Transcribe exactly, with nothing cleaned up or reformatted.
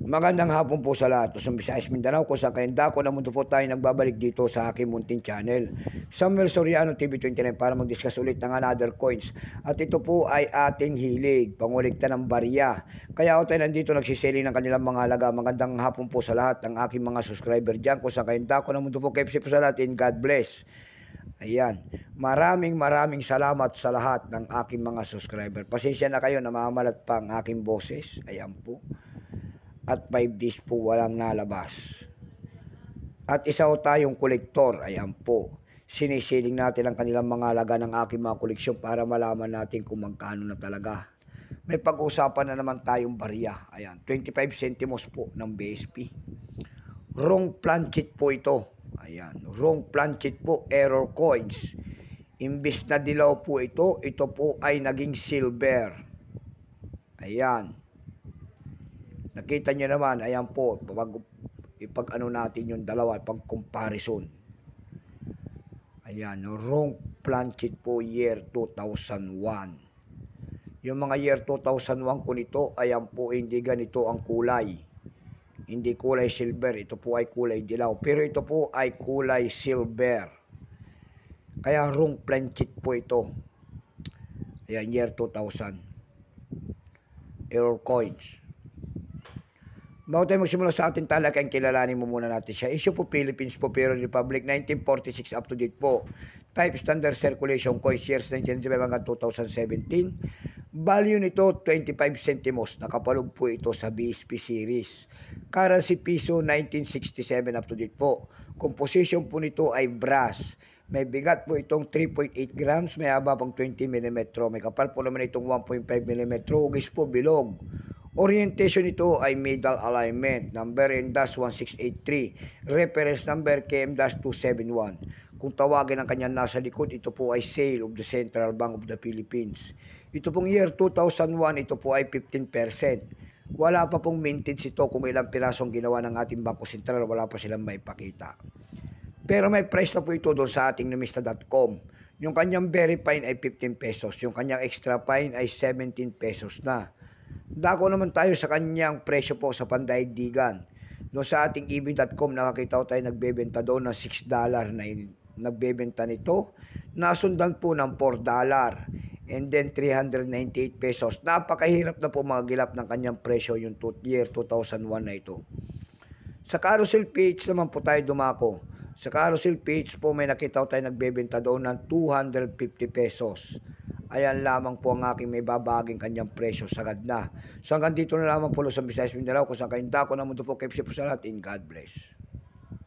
Magandang hapon po sa lahat. Sa Visayas Mindanao, kung saan kayong dako na mundo po tayo nagbabalik dito sa aking munting channel, Samuel Soriano T V twenty-nine, para mag-discuss ulit ng another coins. At ito po ay ating hilig, panguligta ng barya. Kaya ako tayo nandito nagsiselling ng kanilang mga halaga. Magandang hapon po sa lahat ng aking mga subscriber dyan. Kung saan kayong dako na mundo po, K F C po sa lahat, and God bless. Ayan, maraming maraming salamat sa lahat ng aking mga subscriber. Pasensya na kayo, namamalat pa ang aking boses. Ayan po. At five days po walang nalabas. At isa o tayong kolektor. Ayan po. Sinisiling natin ang kanilang mga halaga ng aking mga koleksyon para malaman natin kung magkano na talaga. May pag-usapan na naman tayong barya. Ayan, twenty-five centimos po ng B S P. Wrong planchet po ito. Ayan, wrong planchet po, error coins. Imbis na dilaw po ito, ito po ay naging silver. Ayan. Nakita nyo naman, ayan po, pag, ipag ano natin yung dalawa, pag comparison. Ayan, wrong planchet po year two thousand one. Yung mga year two thousand one ko nito, ayan po, hindi ganito ang kulay. Hindi kulay silver, ito po ay kulay dilaw. Pero ito po ay kulay silver. Kaya wrong planchet po ito. Ayan, year two thousand. Error coins. Bago tayo magsimula sa ating talakang, kilalanin mo muna natin siya. Issue po Philippines po, pero Republic nineteen forty-six, up to date po. Type standard circulation coins, years nineteen ninety-five hanggang two thousand seventeen. Value nito twenty-five centimos. Nakapalog po ito sa B S P series. Currency piso nineteen sixty-seven, up to date po. Composition po nito ay brass. May bigat po itong three point eight grams, may haba pang twenty millimeters. May kapal po naman itong one point five millimeters. Hugis po bilog. Orientation nito ay middle alignment. Number N one six eight three. Reference number K M two seventy-one. Kung tawagin ang kanyang nasa likod, ito po ay sale of the Central Bank of the Philippines. Ito pong year two thousand one, ito po ay fifteen percent. Wala pa pong mintage ito kung ilang pirasong ginawa ng ating Bangko Sentral, wala pa silang maipakita. Pero may price na po ito doon sa ating numista dot com. Yung kanyang very fine ay fifteen pesos. Yung kanyang extra fine ay seventeen pesos na. Dako naman tayo sa kanyang presyo po sa pandaigdigan. No, sa ating E B dot com, nakakita ko tayo nagbebenta doon ng six dollars na nagbebenta nito. Nasundan po ng four dollars and then three hundred ninety-eight pesos. Napakahirap na po magilap ng kanyang presyo yung year two thousand one na ito. Sa carousel page naman po tayo dumako. Sa carousel page po may nakita ko tayo nagbebenta doon ng two hundred fifty pesos. Ayan lamang po ang aking may babaging kanyang presyo, sagad na. So hanggang dito na lamang po sa Visayas Mindanao, kung saan kayong dako na mundo po, K F C po sa lahat, and God bless.